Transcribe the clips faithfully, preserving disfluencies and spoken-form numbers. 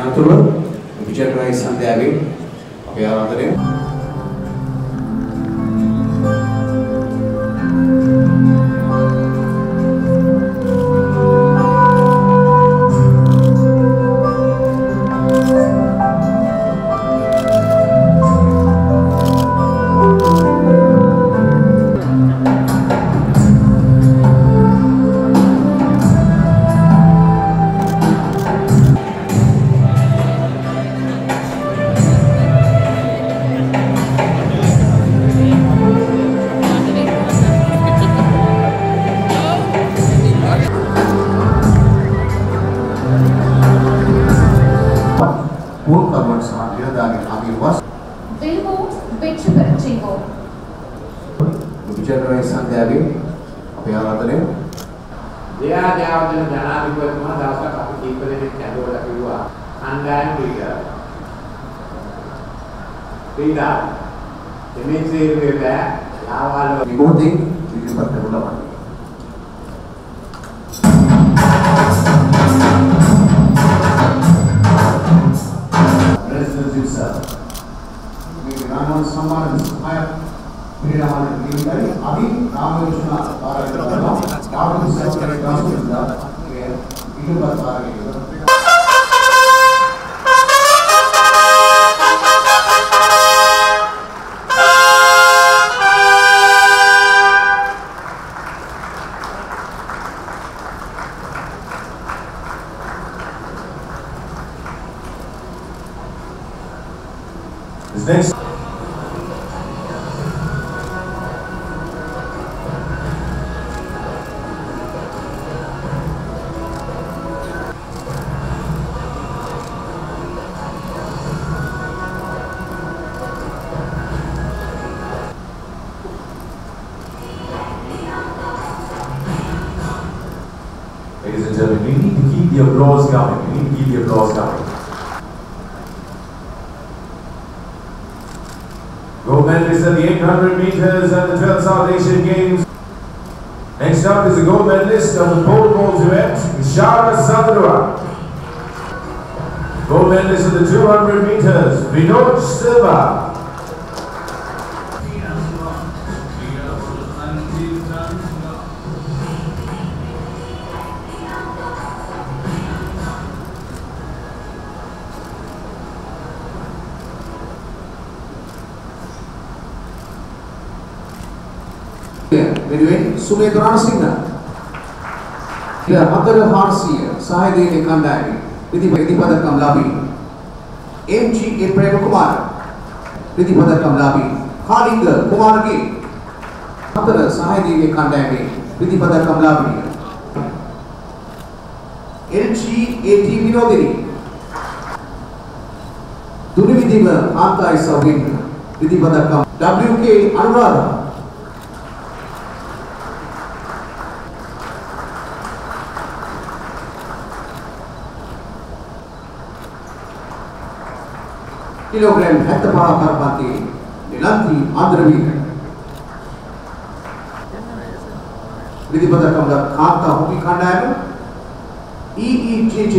අනතුරුව විජේරායි සන්ධ්‍යාවේ අපේ ආරාධනය විජේරායි සන්ධ්‍යාවේ අපේ ආරාධනය දෙයා ජයවර්ධන ජනාධිපතිතුමා දවසක් අපි කීප දෙනෙක් ඇඳවලා කිව්වා කණ්ඩායම පිළිගන්න. පිළිගන්න. එමේ සේවයේ බෑ ලාවාල විභෝධි ඉදිරිපත් කරනවා. ප්‍රෙසිඩන්ට් සර් මේ රාමන් සම්මාන සහාය ක්‍රීඩාමාන ක්‍රීඩායි අභි රාමකෘෂ්ණ ආරාධනා ආරම්භ සැකරේ ගාස්තුන්දා ඒ ඉදුපත් ආරාධනා This next Ladies and gentlemen, we need to keep the applause going. We need to keep the applause going. Gold medalist at the eight hundred meters at the twelfth South Asian Games. Next up is the gold medalist of the pole vault event, Ishara Sadhura. Gold medalist of the two hundred meters, Vinod Silva. Anyway, Sumedh Ranasinghe. Here, Mother Harsiya, Sahayadeni Kandayami, Vidhipadakam Labi, M G A Premakumar, Vidhipadakam Labi, Kalinga Kumargi, Mother Sahayadeni Kandayami, Vidhipadakam Labi, L G A T Vinodini, Dunividima Ankai Savin, Vidhipadakam, W K Anuradha. Kilogram Hattapara Parvati, Nilanthi Andravika. Vidhipadakam Kanta Hoki Kandayama, E E J J.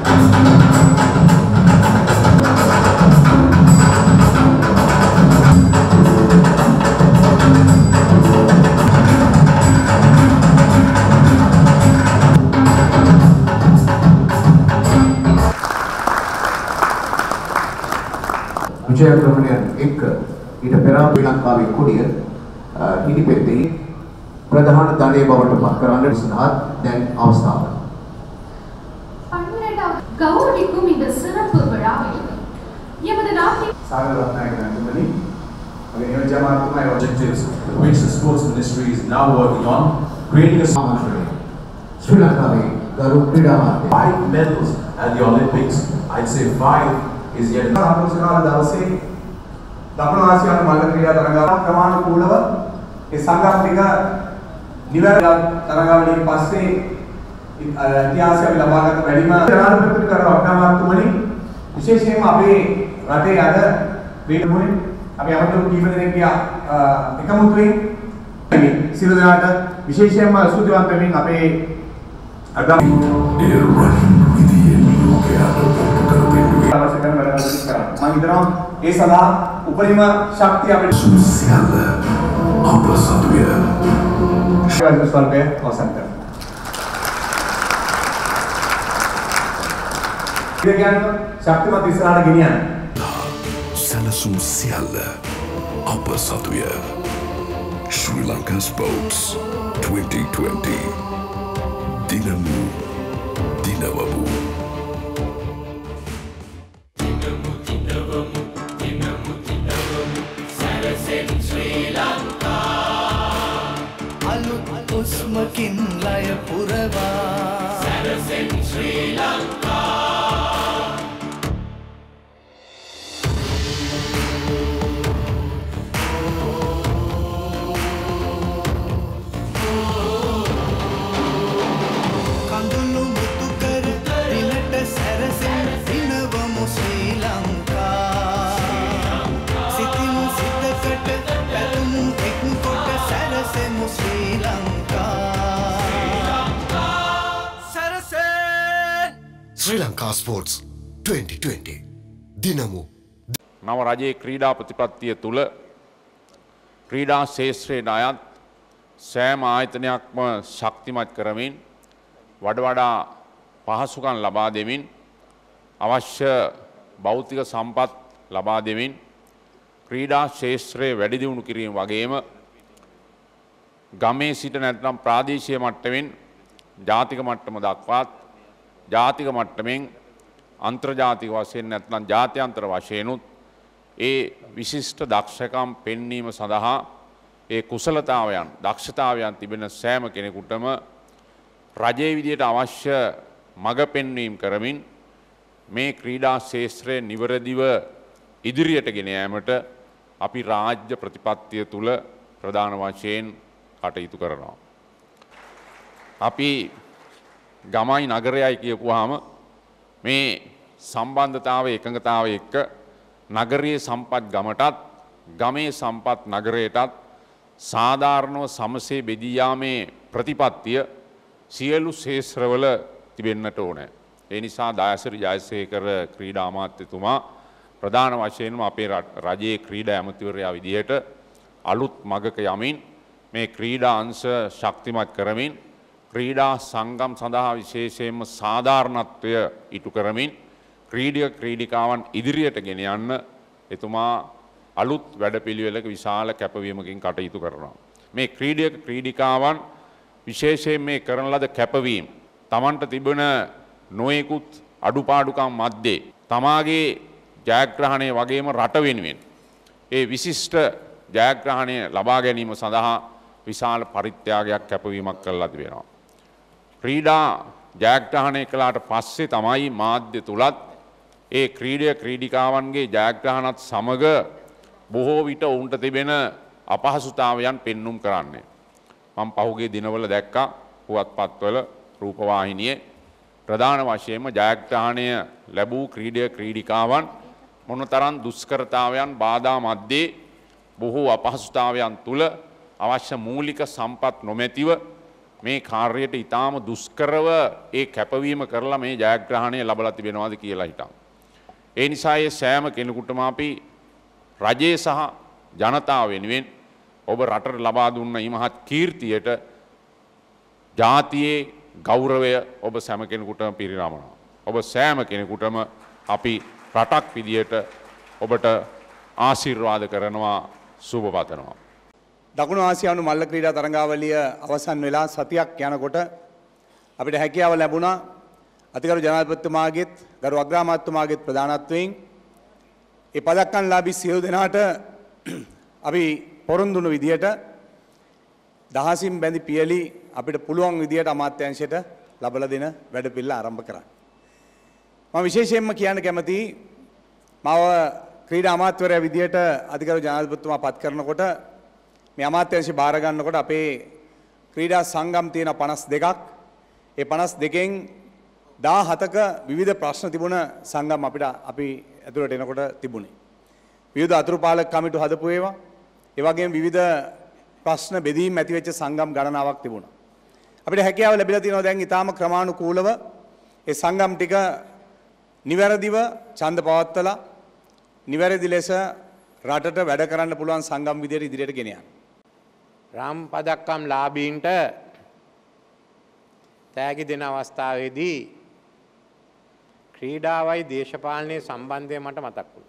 විජයක්‍රමණයන් එක්ක ඊට පෙර ශ්‍රී ලංකාවේ කුඩිය හිණිපෙත්තේ ප්‍රධාන දණය බවට පත් කරන්න සඳහා දැන් අවස්ථාව. பன்னிரண்டாம் கௌரவிக்கும் இந்த சிறப்பு விழாவில் எமது நாட்டின் Sagar ரத்நாயகன் Anbumani நியோஜ்யமாத்மா objectives which the sports ministry is now working on, creating a ශ්‍රී ලංකාවේ ගරු ක්‍රීඩා මාධ්‍ය five medals at the Olympics. I'd say five is yet ආරම්භකාල දවසේ දකුණු ආසියානු මල්ල ක්‍රීඩා තරඟාවලිය ක්‍රමානුකූලව ඒ සංගම් ටික නිවැරදි තරඟාවලියෙන් පස්සේ ඉතිහාසය අපි ලබාගත් වැඩිම ජනාධිපති කර වටනාමතුමනි විශේෂයෙන්ම අපේ රටේ අද ක්‍රීඩමුනේ අපි අමතක කීප දෙනෙක්ගේ එකමුතුවෙන් සියලු දෙනාට විශේෂයෙන්ම සුදුවන්ත වෙමින් අපේ අගම් අවශ්‍ය කරන වැඩ කටයුතු කරන්න. මම හිතනවා ඒ සඳහා උපරිම ශක්තිය අපිට සුසියල්ල අප සතුය. ස්වල්පය අවසන් කරනවා. ඉතින් කියන්නේ ශක්තිමත් ඉස්සරහට ගෙනියන්න. සැලසුම් සියල්ල අප සතුය. Sri Lanka Sports twenty twenty. Dinamu Dinavamu. Usmakin laya purava Saracen Sri Lanka. Kandulu mutukar dilata Saracen dinavamu Sri Lanka. Sitimu sittakat patumu ekkota Saracen Sri Lanka. Sri Lanka Sports twenty twenty. Dinamu. නව රජයේ ක්‍රීඩා ප්‍රතිපත්තිය තුළ ක්‍රීඩා ශේෂ්ත්‍රයට අයත් සෑම ආයතනයක්ම ශක්තිමත් කරමින් වඩ වඩා පහසුකම් ලබා දෙමින් අවශ්‍ය භෞතික සම්පත් ලබා දෙමින් ක්‍රීඩා ශේෂ්ත්‍රයේ වැඩි දියුණු කිරීම වගේම ගමේ සිට නැත්නම් ප්‍රාදේශීය මට්ටමින් ජාතික මට්ටම දක්වාත් ජාතික මට්ටමින් අන්තර්ජාතික වශයෙන් නැත්නම් ජාත්‍යන්තර වශයෙන්ුත් ඒ විශිෂ්ට දක්ෂකම් පෙන්වීම සඳහා ඒ කුසලතාවයන් දක්ෂතාවයන් තිබෙන සෑම කෙනෙකුටම රජයේ විදියට අවශ්‍ය මඟ පෙන්වීම කරමින් මේ ක්‍රීඩා ශාස්ත්‍රය නිවැරදිව ඉදිරියට ගෙන යාමට අපි රාජ්‍ය ප්‍රතිපත්තිය තුල ප්‍රධාන වශයෙන් කටයුතු කරනවා. අපි ගමයි නගරයයි කියපුවාම මේ සම්බන්ධතාවය එකඟතාවය එක්ක නගරීය සම්පත් ගමටත් ගමේ සම්පත් නගරයටත් සාධාරණව සමසේ බෙදී යාමේ ප්‍රතිපත්තිය සියලු ශේෂ්ත්‍රවල තිබෙන්නට ඕනේ. ඒ නිසා දායසිරි ජයසේකර ක්‍රීඩා අමාත්‍යතුමා ප්‍රධාන වශයෙන්ම අපේ රජයේ ක්‍රීඩා ඇමතිවරයා විදිහට අලුත් මගක යමින් මේ ක්‍රීඩා අංශ ශක්තිමත් කරමින් ක්‍රීඩා සංගම් සඳහා විශේෂයෙන්ම සාධාරණත්වය ඉටු කරමින් ක්‍රීඩක ක්‍රීඩිකාවන් ඉදිරියට ගෙන යන්න එතුමා අලුත් වැඩපිළිවෙලක විශාල කැපවීමකින් කටයුතු කරනවා. මේ ක්‍රීඩක ක්‍රීඩිකාවන් විශේෂයෙන් මේ කරන ලද කැපවීම තමන්ට තිබෙන නොයෙකුත් අඩුපාඩුකම් මැද්දේ තමාගේ ජයග්‍රහණය වගේම රට වෙනුවෙන් ඒ විශිෂ්ට ජයග්‍රහණය ලබා ගැනීම සඳහා විශාල පරිත්‍යාගයක් කැපවීමක් කරලා තිබෙනවා. ක්‍රීඩා ජයග්‍රහණය කළාට පස්සේ තමයි මාධ්‍ය තුලත් ඒ ක්‍රීඩක ක්‍රීඩිකාවන්ගේ ජයග්‍රහණත් සමග බොහෝ විට ඔවුන්ට තිබෙන අපහසුතාවයන් පෙන්눔 කරන්නේ. මම පහුගිය දිනවල දැක්කා පුවත්පත්වල රූපවාහිනියේ ප්‍රධාන වශයෙන්ම ජයග්‍රහණය ලැබූ ක්‍රීඩක ක්‍රීඩිකාවන් මොනතරම් දුෂ්කරතාවයන් බාධා මැද්දේ බොහෝ අපහසුතාවයන් තුල අවශ්‍ය මූලික සම්පත් නොමැතිව මේ කාර්යයට ඊටාම දුෂ්කරව ඒ කැපවීම කරලා මේ ජයග්‍රහණය ලබලා තිබෙනවාද කියලා හිතන්න. ඒ නිසා ඒ සෑම කෙනෙකුටම අපි රජයේ සහ ජනතාව වෙනුවෙන් ඔබ රටට ලබා දුන්න ඉමහත් කීර්තියට ජාතියේ ගෞරවය ඔබ සෑම කෙනෙකුටම පිරිනමනවා. ඔබ සෑම කෙනෙකුටම අපි රටක් විදියට ඔබට ආශිර්වාද කරනවා සුබ පතනවා. දකුණු ආසියානු මල්ල ක්‍රීඩා තරඟාවලිය අවසන් වෙලා සතියක් යනකොට අපිට හැකියාව ලැබුණා අතිගරු ජනාධිපතිතුමාගේත් ගරු අග්‍රාමාත්‍යතුමාගේත් ප්‍රධානත්වයෙන් ඒ පදක්කම්ලාභී සියලු දෙනාට අපි පොරොන්දු වුණු විදියට දහසින් බැඳි පියලි අපිට පුළුවන් විදියට අමාත්‍යාංශයට ලබලා දෙන වැඩපිළිවෙල ආරම්භ කරන්න. මම විශේෂයෙන්ම කියන්න කැමතියි මාව ක්‍රීඩා අමාත්‍යවරයා විදියට අතිගරු ජනාධිපතිතුමා පත් කරනකොට මේ අමාත්‍යාංශය බාර ගන්නකොට අපේ ක්‍රීඩා සංගම් තියෙන පනස් දෙකක් ඒ පනස් දෙකෙන් දාහතක විවිධ ප්‍රශ්න තිබුණ සංගම් අපිට අපි ඇතුළට එනකොට තිබුණේ. විවිධ අතුරුපාලක කමිටු හදපු ඒවා ඒ වගේම විවිධ ප්‍රශ්න බෙදීම් ඇති වෙච්ච සංගම් ගණනාවක් තිබුණා. අපිට හැකියාව ලැබිලා තියෙනවා දැන් ඊටාම ක්‍රමානුකූලව ඒ සංගම් ටික නිවැරදිව ඡන්ද පවත්වලා නිවැරදි ලෙස රටට වැඩ කරන්න පුළුවන් සංගම් විදියට ඉදිරියට ගෙන යන්න. රාම් පදක්කම් ලාභීන්ට තෑගි දෙන අවස්ථාවේදී ක්‍රීඩාවයි දේශපාලනයේ සම්බන්ධය මට මතක් වුණා.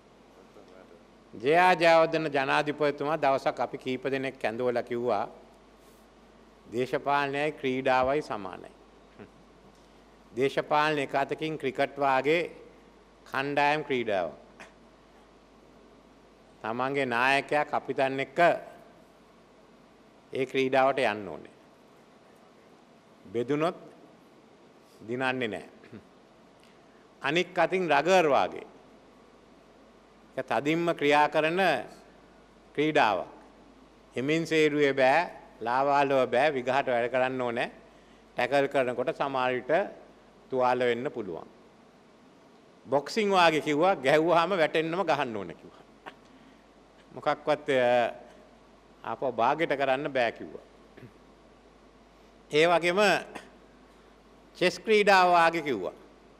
ජයා ජයවර්ධන ජනාධිපතිතුමා දවසක් අපි කීප දෙනෙක් ඇඳවලා කිව්වා දේශපාලනයයි ක්‍රීඩාවයි සමානයි. දේශපාලන එක අතකින් ක්‍රිකට් වාගේ කණ්ඩායම් ක්‍රීඩාවක්. තමන්ගේ නායකයා කපිතන් එක්ක ඒ ක්‍රීඩාවට යන්න ඕනේ. බෙදුනොත් දිනන්නේ නැහැ. අනික් අතින් රගර් වාගේ ඒක තදින්ම ක්‍රියා කරන ක්‍රීඩාවක්. හිමින් සේරුවේ බෑ, ලාවාලව බෑ, විගහට වැඩ කරන්න ඕනේ. ටැකල් කරනකොට සමහර විට තුවාල වෙන්න පුළුවන්. බොක්සිං වාගේ කිව්වා ගැහුවාම වැටෙන්නම ගහන්න ඕනේ කිව්වා. මොකක්වත් ආපහු භාගයට කරන්න බෑ කිව්වා. ඒ වගේම චෙස් ක්‍රීඩාව වාගේ කිව්වා.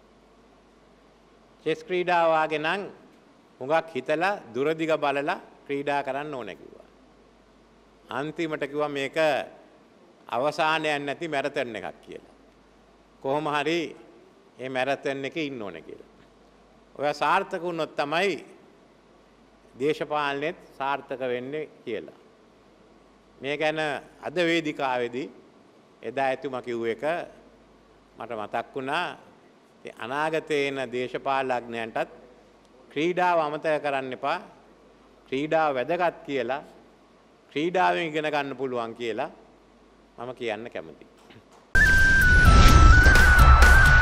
චෙස් ක්‍රීඩාව වාගේ නම් හුඟක් හිතලා දුරදිග බලලා ක්‍රීඩා කරන්න ඕනේ කිව්වා. අන්තිමට කිව්වා මේක අවසානයක් නැති මැරතන් එකක් කියලා. කොහොම හරි මේ මැරතන් එකේ ඉන්න ඕනේ කියලා. ඔය සාර්ථක වුණොත් තමයි දේශපාලනයේත් සාර්ථක වෙන්නේ කියලා. මේ ගැන අද වේදිකාවේදී එදා එතුමා කිව්ව එක මට මතක් වුණා. ඒ අනාගතේ එන දේශපාලඥයන්ටත් ක්‍රීඩාව අමතක කරන්න එපා. ක්‍රීඩාව වැදගත් කියලා ක්‍රීඩාවෙන් ඉගෙන ගන්න පුළුවන් කියලා මම කියන්න කැමතියි.